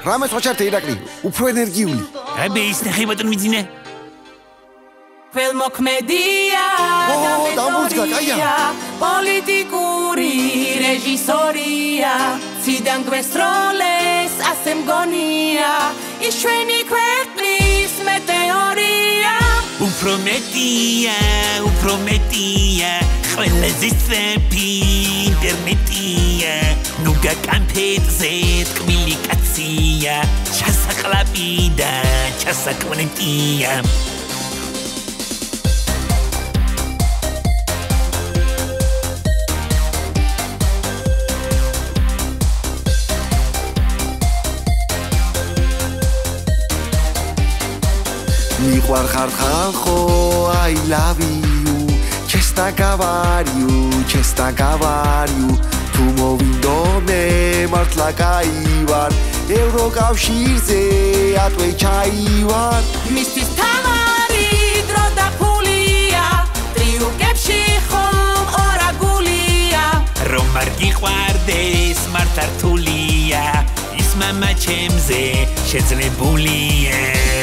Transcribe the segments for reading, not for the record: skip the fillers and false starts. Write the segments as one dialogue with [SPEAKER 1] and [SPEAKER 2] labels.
[SPEAKER 1] რამეს ვაჩართე ირაკლი, უფრო ენერგიული.
[SPEAKER 2] აბე ის ნახე ბატონ ბიძინა.
[SPEAKER 3] Filmokmedia, პოლიტიკური რეჟისორია, ციდან გვესროლეს ასე მგონია, ის ჩვენი ქვეყნის მეტეორია.
[SPEAKER 2] უფრო მეტია, ყველაზე სწრაფი ინტერნეტია, ნუ გაკამფეტზე ტკბილი კაცია, ჩასაყლაპი და ჩასაკვნეტია.
[SPEAKER 1] მიყვარ ხალხო, I love you, ჩესტა გავარიუ, თუ მოვინდომე მართლა კაი ვარ, ევროკავშირზე ატვე ჩაივარ.
[SPEAKER 3] მისთვის თავარი დრო და ფულია, ტრიუკებში ხომ ორაგულია.
[SPEAKER 2] რომ არ გიყვარდეს მართლა რთულია, ის მამა ჩემზე შეძლებულია.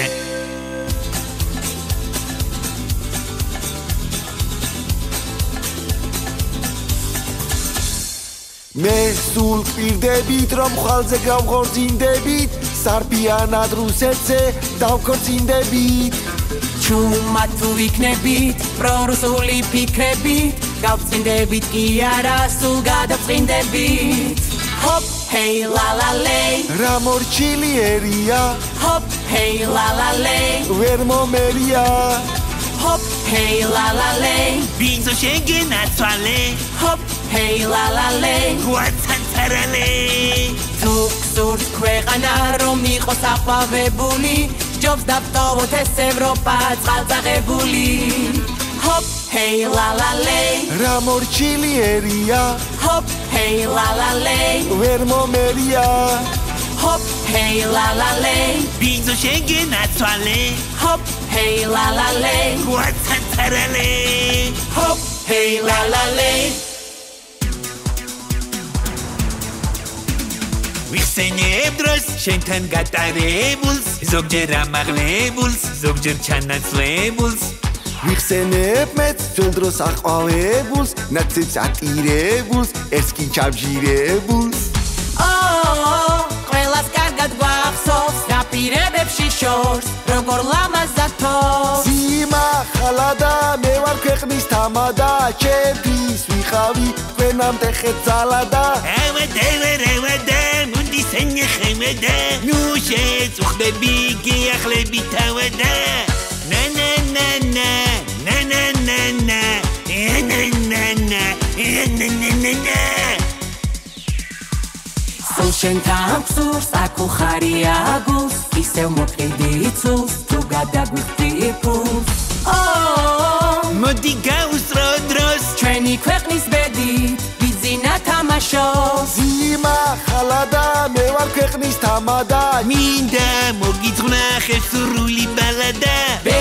[SPEAKER 1] მე სულ გვირდებით რომ ხვალზე გავღორძინდებით, სარბიანად რუსეთზე დავქორწინდებით.
[SPEAKER 3] ჩუმად თუ ვიქნებით, პრორუსული ფიქრებით, გავწინდებით კი არა, სულ გადავწინდებით. Hop, hey la la lay,
[SPEAKER 1] რა მორჩილიერია,
[SPEAKER 3] hop, hey la la lay,
[SPEAKER 1] ვერ მომერია.
[SPEAKER 3] Hop, hey la la lay,
[SPEAKER 2] ბიზო შეგენაცვალე,
[SPEAKER 3] hop, hey la la lay,
[SPEAKER 2] გვაცანცარალე.
[SPEAKER 3] თუ გსურთ ქვეყანა რომ იყოს აყვავებული, ჯობს დავტოვოთ ეს ევროპა წყალწაღებული. Hop, hey la la lay,
[SPEAKER 1] რა მორჩილიერია,
[SPEAKER 3] hop, hey la la lay,
[SPEAKER 1] ვერ მომერია.
[SPEAKER 3] Hop, hey la la lay,
[SPEAKER 2] ბიზო შეგენაცვალე,
[SPEAKER 3] hop, hey la la lay,
[SPEAKER 2] გვაცანცარალე.
[SPEAKER 3] hop, hey la la lay.
[SPEAKER 2] ვიხსენებ დროს შენთან გატარებულს, ზოგჯერ ამაღლებულს, ზოგჯერ ჩანაცვლებულს.
[SPEAKER 1] ვიხსენებ მეც ძველ დროს აყვავებულს, ნაცებს ატირებულს, ეს კი ჩამჟირებულს.
[SPEAKER 3] ყველას კარგად გვახსოვს, დაპირებებში შორს, როგორ ლამაზათოს.
[SPEAKER 1] სიმახალა და მე ვარ ქვეყნის თამადა, ჩემთვის ვიყავი თქვენამდე ხეძალადა.
[SPEAKER 2] ავადე, მუნდი სენიხემედა, ნუ შეწუხდები გიახლები თავადა.
[SPEAKER 3] შენთან გსურს, აქ უხარია გულს, ისევ მოკიდიცულს, თუ გადაგვიხდი ფულს.
[SPEAKER 2] მოდი გავუსწრო დროს,
[SPEAKER 3] ჩვენი ქვეყნის ბედით, ბიძინა თამაშობს.
[SPEAKER 1] სიმახალა და მე ვარ ქვეყნის თამადა,
[SPEAKER 2] მინდა მოგიძღვნა ხევსურული ბალადა.